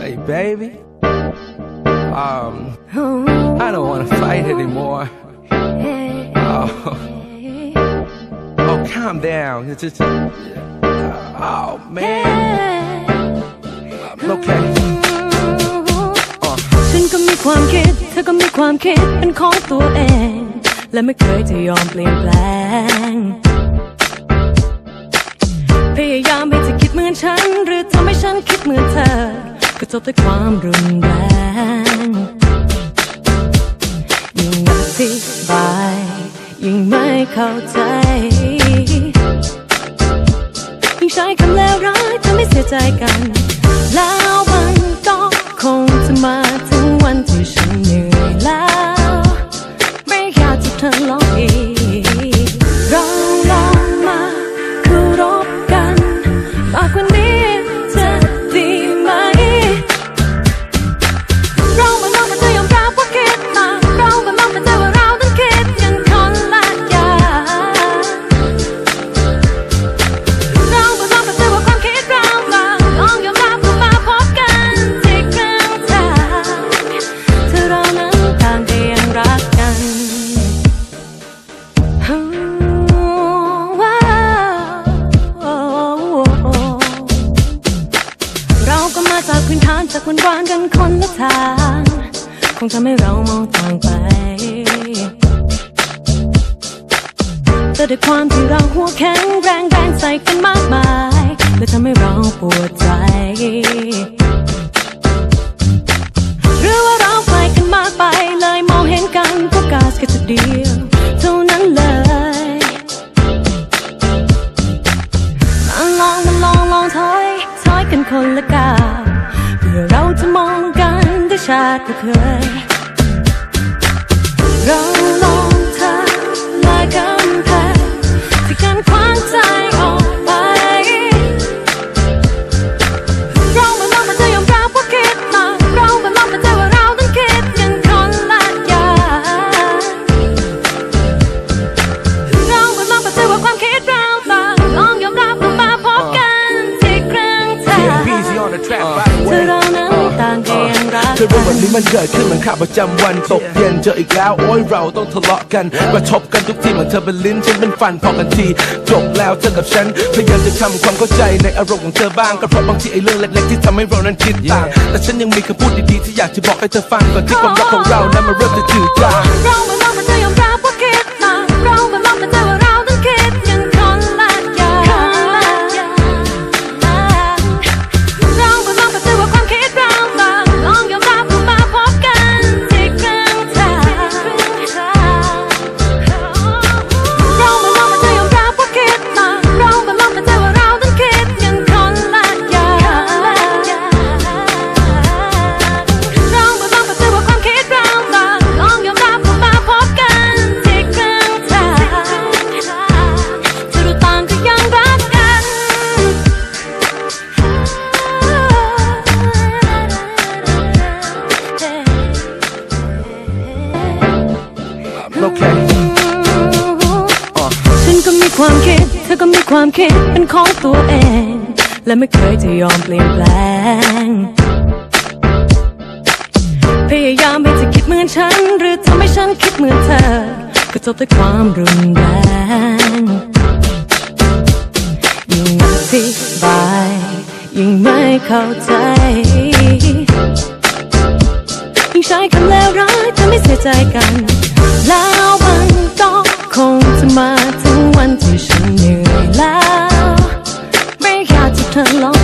Hey baby, I don't want to fight anymore. Oh, calm down. It's just, oh man. Okay. ฉันก็มีความคิดเธอก็มีความคิดเป็นของตัวเองและไม่เคยจะยอมเปลี่ยนแปลงพยายามให้เธอคิดเหมือนฉันหรือทำให้ฉันคิดเหมือนเธอก็จบด้วยความรุนแรงยิ่งอธิบายยิ่งไม่เข้าใจยิ่งใช้คำเลวร้ายทำให้เสียใจกันแล้วมันก็คงจะมาถึงวันที่ฉันเหนื่อยแล้วไม่อยากจะเธอลองอีกเราลองมาคู่รบกันมากกว่านี้จะดีไหมเราไม่มองมันจะยอมรับว่าคิดมากเราไม่มองมันจะว่าเราต้องคิดกันคนละอย่างเราไม่มองมันจะว่าความคิดเราต่างลองยอมรับว่ามาพบกันที่ครึ่งทางเธอเรานั้นต่างก็ยังรักกันเราก็มาจากพื้นฐานจากวันวานกันคนละทางคงทำให้เรามองต่างไปแต่ด้วยความที่เราหัวแข็งแรงใส่กันมากมายและทำให้เราปวดใจหรือว่าเราไกลกันมากไปเลยมองเห็นกันโฟกัสแค่จุดเดียวเท่านั้นเลยมาลองถอยกันคนละก้าวเพื่อเราจะมองกันได้ชัดกว่าเคยเราลองทลายกำแพงที่กั้นขวางใจออกไปเราไม่มองมันจะยอมรับว่าคิดมากเราไม่มองมันจะว่าเราต้องคิดกันคนละอย่างเราไม่มองมันจะว่าความคิดเราต่างลองยอมรับว่ามาพบกันที่ครึ่งทางเธอเรานั้นต่างก็ยังรักกันเธอรู้วันนี้มันเกิดขึ้นเหมือนข่าวประจำวันตกเย็นเจออีกแล้วโอ้ยเราต้องทะเลาะกันกระทบกันทุกทีเหมือนเธอเป็นลิ้นฉันเป็นฟันพอกันทีจบแล้วเธอกับฉันพยายามจะทำความเข้าใจในอารมณ์ของเธอบ้างก็เพราะบางทีไอ้เรื่องเล็กๆที่ทำให้เรานั้นคิดต่างแต่ฉันยังมีคำพูดดีๆที่อยากจะบอกให้เธอฟังก่อนที่ความรักของเรานั้นมันเริ่มจะจืดจางเราไม่มองมันจะยอมรับว่าคิดมากเราไม่มองมันจะว่าเราต้องคิดกันคนละอย่างเราไม่มองมันจะว่าความคิดเราต่างลองยอมรับว่ามาพบกันที่ครึ่งทางเราไม่มองมันจะยอมรับว่าคิดมากเราไม่มองมันจะว่าเราต้องคิดกันคนละอย่างเราไม่มองมันจะว่าความคิดเราต่างลองยอมรับว่ามาพบกันที่ครึ่งทางเธอดูต่างก็ยังรักกัน Okay. ฉันก็มีความคิดเธอก็มีความคิดเป็นของตัวเองและไม่เคยจะยอมเปลี่ยนแปลงพยายามให้เธอคิดเหมือนฉันหรือทำให้ฉันคิดเหมือนเธอก็จบด้วยความรุนแรงยิ่งอธิบายยิ่งไม่เข้าใจยิ่งใช้คำเลวร้ายทำให้เสียใจกันแล้วมันก็คงจะมาถึงวันที่ฉันเหนื่อยแล้วไม่อยากจะเธอลอง